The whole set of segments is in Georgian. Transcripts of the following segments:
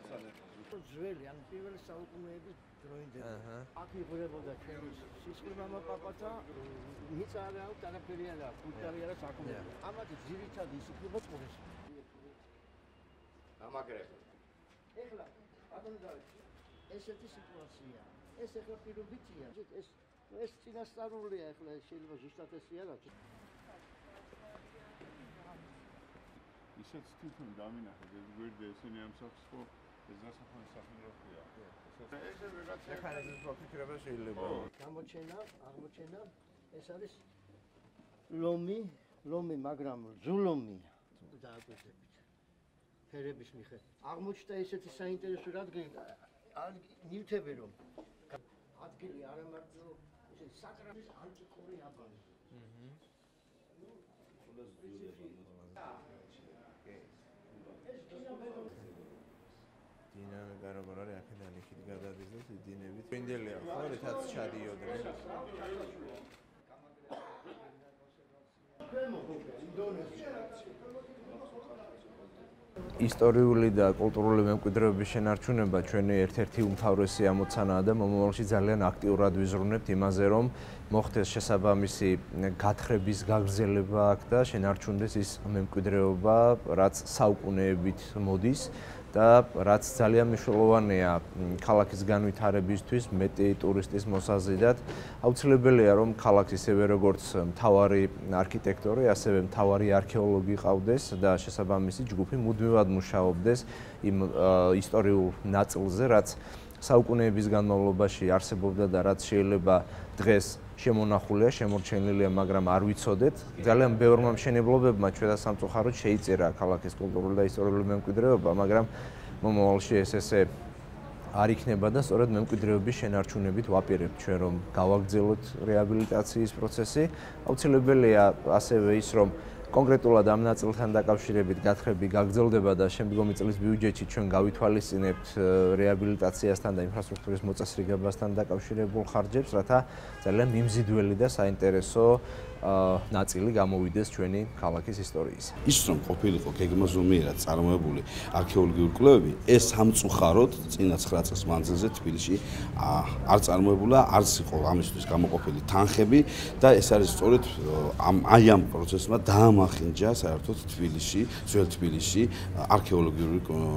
ძველი, ან პირველი საუკუნეების დროინდელი. აქ იღურებოდა ჩვენი სისხლმამა პაპაცა, მიწა არ აქვს, არაფერი არ აქვს, კულტური არ აქვს აქ. ამათი ძირითადი ისიქნება წყურის. გამაგრება. ეხლა ბატონო ესეთი სიტუაცია. ეს ეხლა პირობითია. ეს წინასწარულია ეხლა შეიძლება ზუსტად ესე არ არის. ისეც თვითონ დამინახეთ ეს გვერდი ესენი ამ სახს ხო ეს დასახმარი სახელმწიფოა. ესე ვიღაცა მექანიზმის მოფიქრება შეიძლება. აღმოჩენა ეს არის ლომი, მაგრამ ზულომი დააკვირდებით. ფერების მიხედვით. აღმოჩნდა ესეთი საინტერესო რადგან ნივთები რომ ადგილი არა მარტო ესე საკრების ანტიკური აბანო. დინამიკა როგორ არის აქედან იქით გადადის და დინებით პრინდელია ხო რითაც ჩადიოდნენ. ისტორიული და კულტურული მემკვიდრეობის შენარჩუნება ჩვენი ერთ-ერთი უმთავრესი ამოცანაა და მომავალში ძალიან აქტიურად ვიზრუნებთ იმაზე, რომ მოხდეს შესაბამისი გათხრების გაგრძელება აქ და შენარჩუნდეს ის მემკვიდრეობა, რაც საუკუნეებით მოდის და რაც ძალიან მნიშვნელოვანია ქალაქის განვითარებისთვის, მეტი ტურისტის მოსაზიდად. აუცილებელია, რომ ქალაქს ისევე როგორც მთავარი არქიტექტორი, ასევე მთავარი არქეოლოგი ყავდეს და შესაბამისი ჯგუფი მუდმივად მუშაობდეს იმ ისტორიულ ნაწილზე, რაც საუკუნეების განმავლობაში არსებობდა და რაც შეიძლება დღეს შემონახულია, შემორჩენილია, მაგრამ არ ვიცოდეთ. ძალიან ბევრმა მშენებლობებმა ჩვენდა სამწუხაროდ შეიწერა ქალაქის კულტურული და ისტორიული მემკვიდრეობა, მაგრამ მომავალში ესე არ იქნება და სწორედ მემკვიდრეობის შენარჩუნებით ვაპირებთ ჩვენ რომ გავაგრძელოთ რეაბილიტაციის პროცესი. აუცილებელია ასევე ის, რომ კონკრეტულად ამ ნაწილთან დაკავშირებით გათხრები გაგრძელდება და შემდგომი წლის ბიუჯეტში ჩვენ გავითვალისწინებთ რეაბილიტაციასთან და ინფრასტრუქტურის მოწესრიგებასთან დაკავშირებულ ხარჯებს, რათა ძალიან მიმზიდველი და საინტერესო ნაწილი გამოვიდეს ჩვენი ქალაქის ისტორიის. ის რომ ყოფილიყო გეგმაზომიერად წარმოებული არქეოლოგიური კვლევები, ეს სამწუხაროდ წინა 9 წლის მანძილზე თბილისში არ წარმოებულა, არც იყო ამისთვის გამოყოფილი თანხები და ეს არის სწორედ ამ პროცესმა დაამახინჯა საერთოდ თბილისში, ძველ თბილისში არქეოლოგიური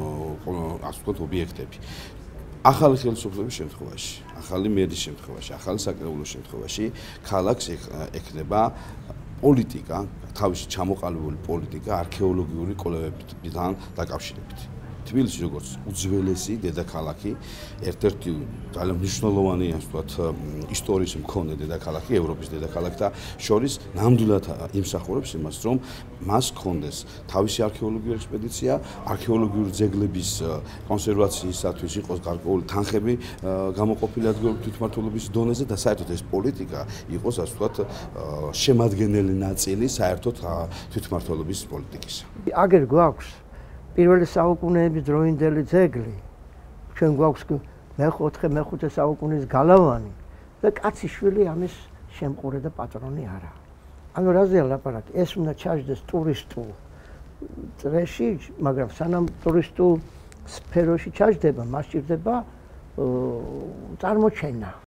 ასე ვთქვათ ობიექტები. ახალი ხელისუფლების შემთხვევაში, ახალი მერის შემთხვევაში, ახალი საკრებულოს შემთხვევაში ქალაქს ექნება პოლიტიკა, თავისი ჩამოყალიბებული პოლიტიკა არქეოლოგიური კვლევებთან დაკავშირებით. თბილისი როგორც უძველესი დედაქალაქი, ერთ-ერთი ძალიან მნიშვნელოვანი, ასე ვთქვათ, ისტორიის მქონე დედაქალაქი, ევროპის დედაქალაქთა შორის ნამდვილად იმსახურებს იმას, რომ მას ჰქონდეს თავისი არქეოლოგიური ექსპედიცია, არქეოლოგიური ძეგლების კონსერვაციისათვის იყოს გარკვეული თანხები გამოყოფილი ადგილობრივი თვითმმართველობის დონეზე და საერთოდ ეს პოლიტიკა იყოს, ასე ვთქვათ, შემადგენელი ნაწილი საერთოდ თვითმმართველობის პოლიტიკის. აგერ გვაქვს პირველი საუკუნეების დროინდელი ძეგლი, ჩვენ გვაქვს მე-4 საუკუნის გალავანი და კაციშვილი ამის შემყურე და პატრონი არა. ანუ რაზეა ლაპარაკი? ეს უნდა ჩაჯდეს ტურისტულ წრეში, მაგრამ სანამ ტურისტულ სფეროში ჩაჯდება, მას სჭირდება წარმოჩენა.